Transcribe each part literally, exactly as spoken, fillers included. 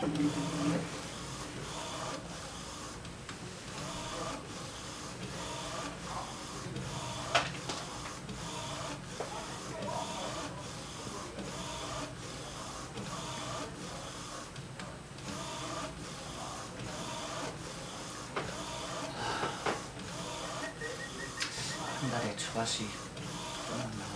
한 달에 초과씩 좀만 나오고.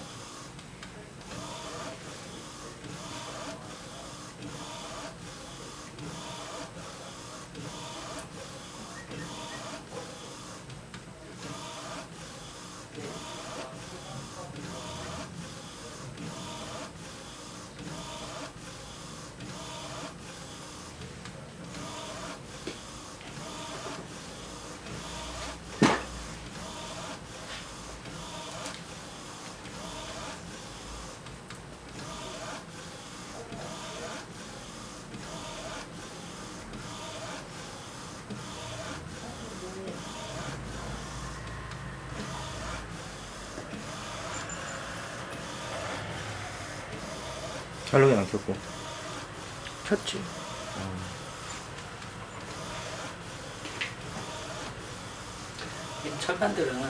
할로윈 안 켰고 켰지. 어. 이 철판들은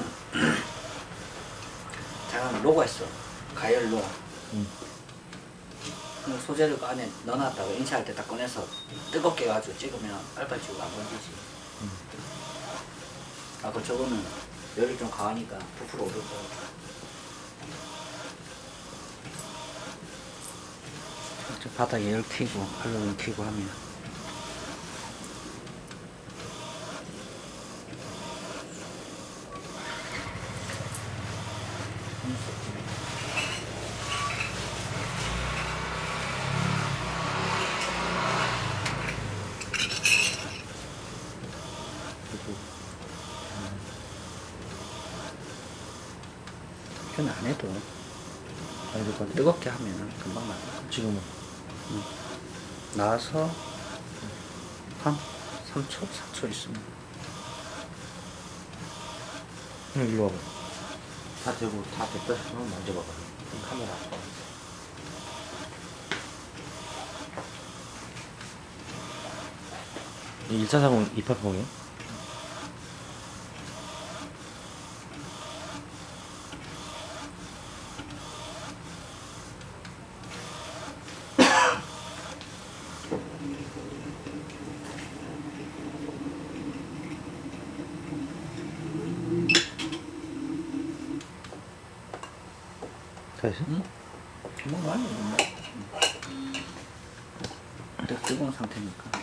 잠깐 로가 있어. 가열 로. 음. 그 소재를 그 안에 넣어놨다가 인쇄할 때 딱 꺼내서 뜨겁게 해가지고 찍으면 빨빨 지고 안 번지지. 음. 아, 그 저거는 열이 좀 강하니까 부풀어 오를 거야. 저 바닥에 열 켜고 할로윈 켜고 하면 이건 안 해도 아니 뜨겁게 하면 금방 나와. 지금은 응. 나와서 한 삼 초, 사 초 있으면. 응 일로 와봐. 다 되고 다 됐다 싶으면 만져봐봐. 카메라. 일사사공 이팔팔공이야? 다 했어? 응? 금방 나와. 응. 뜨거운 상태니까.